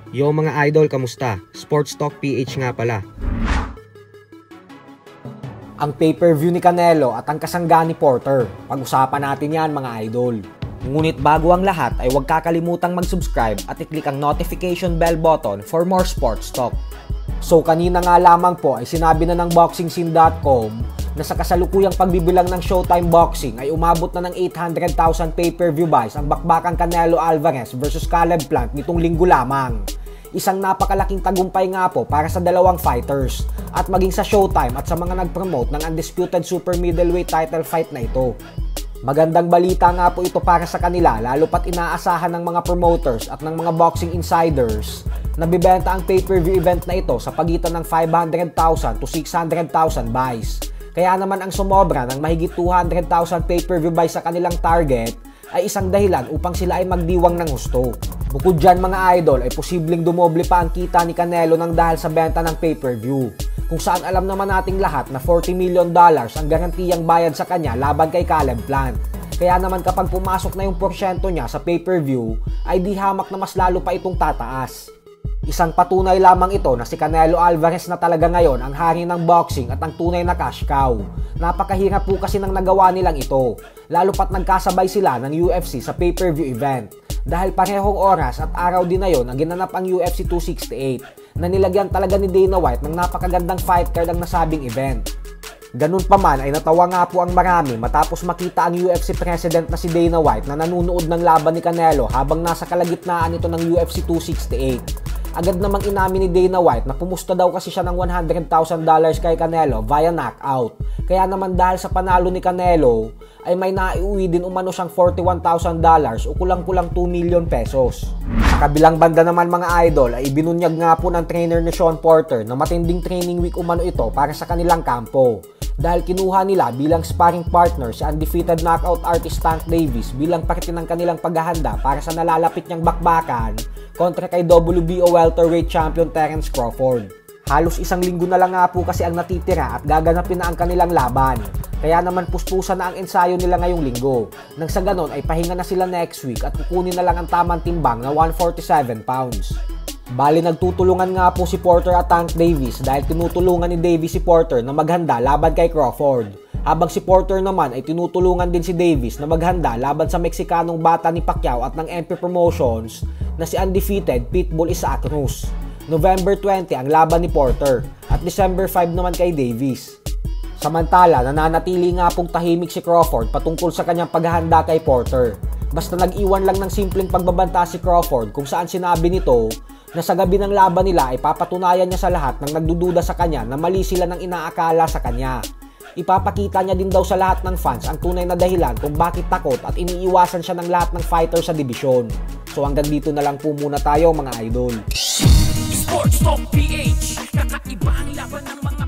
Yo mga idol, kamusta? Sports Talk PH nga pala. Ang pay-per-view ni Canelo at ang kasangga ni Porter. Pag-usapan natin yan mga idol. Ngunit bago ang lahat ay huwag kakalimutang mag-subscribe at i-click ang notification bell button for more sports talk. So kanina nga lamang po ay sinabi na ng BoxingScene.com na sa kasalukuyang pagbibilang ng Showtime Boxing ay umabot na ng 800,000 pay-per-view buys ang bakbakang Canelo Alvarez versus Caleb Plant nitong linggo lamang. Isang napakalaking tagumpay nga po para sa dalawang fighters at maging sa Showtime at sa mga nag-promote ng undisputed super middleweight title fight na ito. Magandang balita nga po ito para sa kanila lalo pat inaasahan ng mga promoters at ng mga boxing insiders na bibenta ang pay-per-view event na ito sa pagitan ng 500,000 to 600,000 buys. Kaya naman ang sumobra ng mahigit 200,000 pay-per-view buys sa kanilang target ay isang dahilan upang sila ay magdiwang ng husto. Bukod dyan mga idol ay posibleng dumoble pa ang kita ni Canelo nang dahil sa benta ng pay-per-view. Kung saan alam naman nating lahat na $40 million ang garantiyang bayad sa kanya laban kay Caleb Plant. Kaya naman kapag pumasok na yung porsyento niya sa pay-per-view ay di hamak na mas lalo pa itong tataas. Isang patunay lamang ito na si Canelo Alvarez na talaga ngayon ang hari ng boxing at ang tunay na cash cow. Napakahirap po kasi nang nagawa nilang ito, lalo pat nagkasabay sila ng UFC sa pay-per-view event. Dahil parehong oras at araw din na yon ang ginanap ang UFC 268 na nilagyan talaga ni Dana White ng napakagandang fight card ang nasabing event. Ganun pa man ay natawa nga po ang marami matapos makita ang UFC president na si Dana White na nanunood ng laban ni Canelo habang nasa kalagitnaan ito ng UFC 268. Agad namang inamin ni Dana White na pumusta daw kasi siya ng $100,000 kay Canelo via knockout. Kaya naman dahil sa panalo ni Canelo ay may naiuwi din umano siyang $41,000 o kulang-kulang 2 million pesos. Sa kabilang banda naman mga idol ay ibinunyag nga po ng trainer ni Sean Porter na matinding training week umano ito para sa kanilang kampo. Dahil kinuha nila bilang sparring partner si undefeated knockout artist Tank Davis bilang parte ng kanilang paghahanda para sa nalalapit niyang bakbakan kontra kay WBO welterweight champion Terence Crawford. Halos isang linggo na lang nga po kasi ang natitira at gaganapin na ang kanilang laban. Kaya naman puspusan na ang ensayo nila ngayong linggo. Nang sa ganon ay pahinga na sila next week at kukunin na lang ang tamang timbang na 147 pounds. Bali nagtutulungan nga po si Porter at Tank Davis dahil tinutulungan ni Davis si Porter na maghanda laban kay Crawford. Habang si Porter naman ay tinutulungan din si Davis na maghanda laban sa Meksikanong bata ni Pacquiao at ng MP Promotions na si undefeated Pitbull Isaac Cruz. November 20 ang laban ni Porter at December 5 naman kay Davis. Samantala, nananatili nga pong tahimik si Crawford patungkol sa kanyang paghahanda kay Porter. Basta nag-iwan lang ng simpleng pagbabanta si Crawford kung saan sinabi nito na sa gabi ng laban nila ay papatunayan niya sa lahat ng nagdududa sa kanya na mali sila ng inaakala sa kanya. Ipapakita niya din daw sa lahat ng fans ang tunay na dahilan kung bakit takot at iniiwasan siya ng lahat ng fighter sa dibisyon. So hanggang dito na lang po muna tayo mga idol. Sports Talk PH, kakaiba ang laban ng mga